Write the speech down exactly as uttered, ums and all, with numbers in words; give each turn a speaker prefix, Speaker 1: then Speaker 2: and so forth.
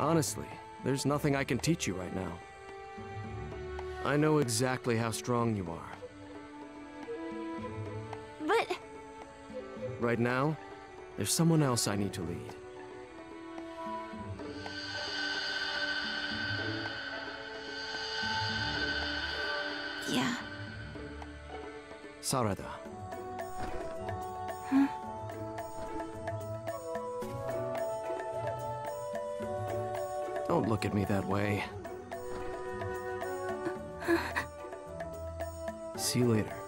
Speaker 1: Honestly, there's nothing I can teach you right now. I know exactly how strong you are.
Speaker 2: But...
Speaker 1: Right now, there's someone else I need to lead.
Speaker 2: Yeah.
Speaker 1: Sarada.
Speaker 2: Huh?
Speaker 1: Don't look at me that way. See you later.